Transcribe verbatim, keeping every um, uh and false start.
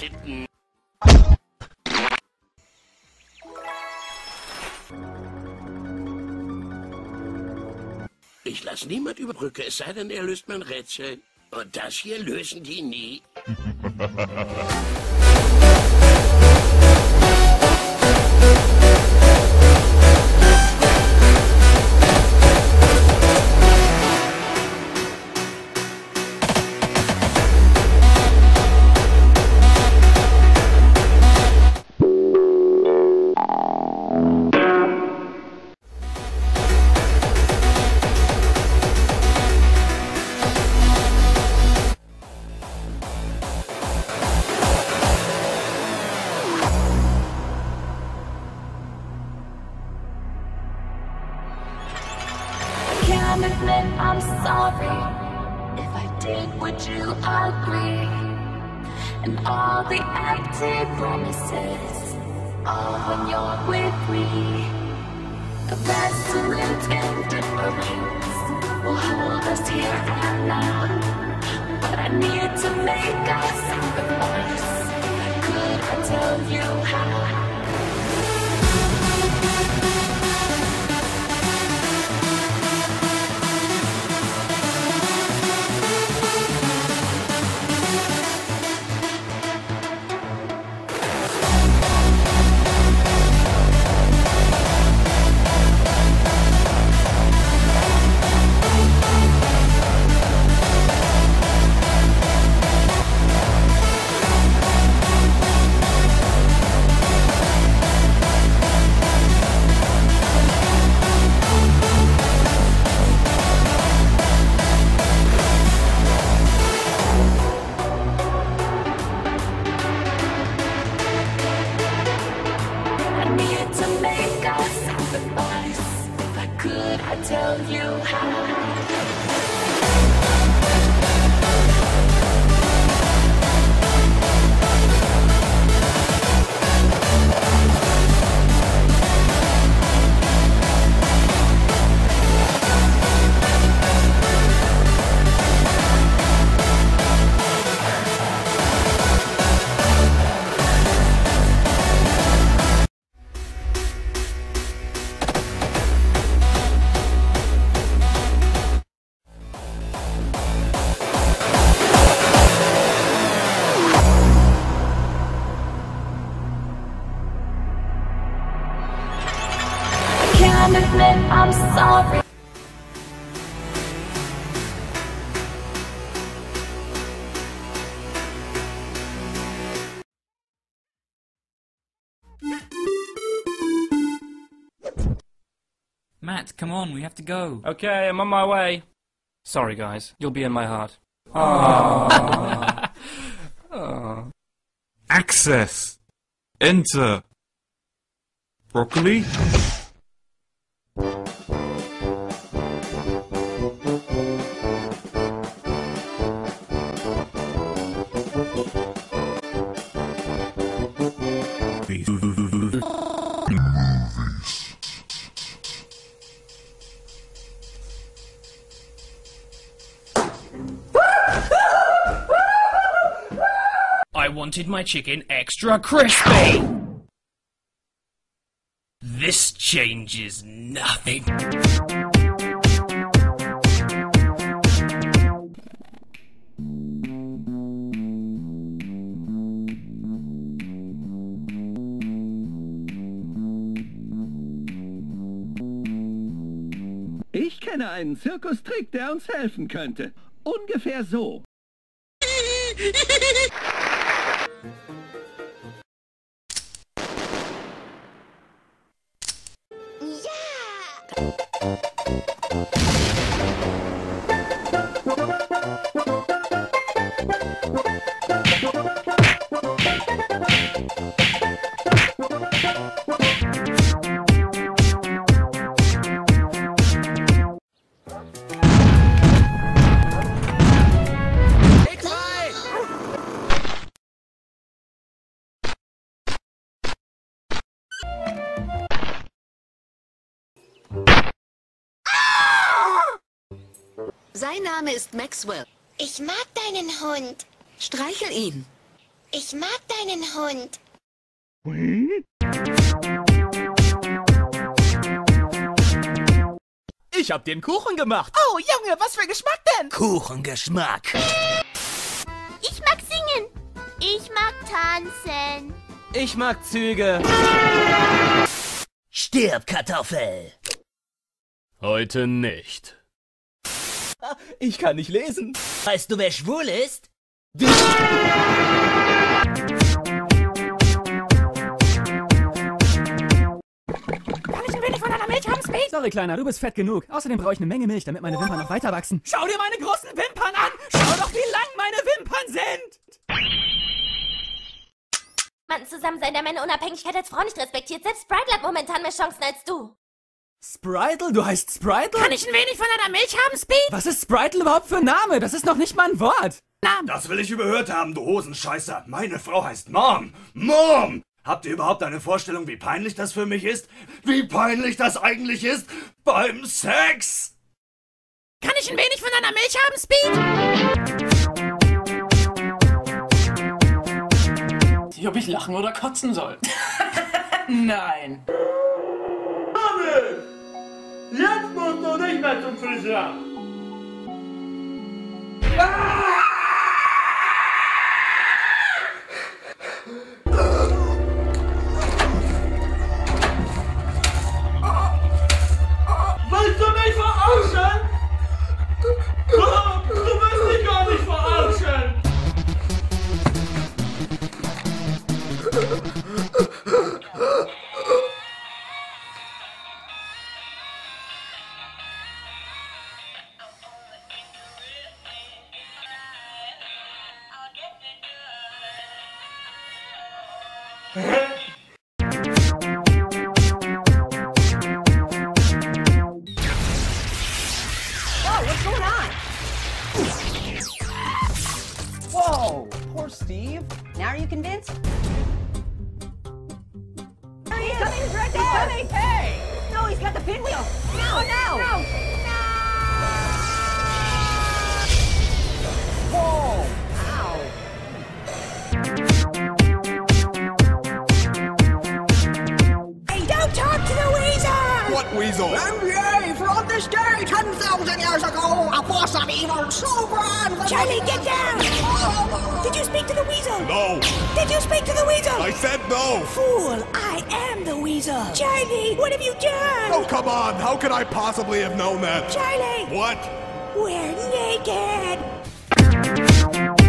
Titten. Ich lasse niemand über Brücke, es sei denn, er löst mein Rätsel. Und das hier lösen die nie. Can't admit I'm sorry. If I did, would you agree? And all the empty promises, all when you're with me. The resolute indifference will hold us here and now. But I need to make a sacrifice. Could I tell you how? Could I tell you how? Can't admit I'm sorry. Matt, come on, we have to go. Okay, I'm on my way. Sorry, guys. You'll be in my heart. Aww. Aww. Access. Enter. Broccoli. I wanted my chicken extra crispy! This changes nothing. Ich kenne einen Zirkustrick, der uns helfen könnte. Ungefähr so. Sein Name ist Maxwell. Ich mag deinen Hund. Streichel ihn. Ich mag deinen Hund. Ich hab den Kuchen gemacht. Oh, Junge, was für Geschmack denn? Kuchengeschmack. Ich mag singen. Ich mag tanzen. Ich mag Züge. Stirb, Kartoffel. Heute nicht. Ich kann nicht lesen. Weißt du, wer schwul ist? Du. Sorry, Kleiner, du bist fett genug. Außerdem brauche ich eine Menge Milch, damit meine Wimpern noch weiter wachsen. Schau dir meine großen Wimpern an! Schau doch, wie lang meine Wimpern sind! Man zusammen sein, der meine Unabhängigkeit als Frau nicht respektiert. Selbst Spritle hat momentan mehr Chancen als du. Spritle? Du heißt Spritle? Kann ich ein wenig von deiner Milch haben, Speed? Was ist Spritle überhaupt für ein Name? Das ist noch nicht mal ein Wort. Namen. Das will ich überhört haben, du Hosenscheißer. Meine Frau heißt Mom. Mom! Habt ihr überhaupt eine Vorstellung, wie peinlich das für mich ist? Wie peinlich das eigentlich ist beim Sex? Kann ich ein wenig von deiner Milch haben, Speed? Ob ich lachen oder kotzen soll? Nein. Mami! Jetzt musst du nicht mehr zum Friseur! Ah! Willst du mich verarschen? Du, du willst mich gar nicht verarschen! Whoa! Poor Steve. Now are you convinced? There he is! Coming, he's right there! He's coming! Hey! No, he's got the pinwheel! No, no! No! No! Whoa! Ow! Hey, don't talk to the weasel! What weasel? N B A from this day ten thousand years ago, a force of evil so grand... Charlie, get down! Did you speak to the weasel? No. Did you speak to the weasel? I said no. Fool, I am the weasel. Charlie, what have you done? Oh, come on. How could I possibly have known that? Charlie! What? We're naked!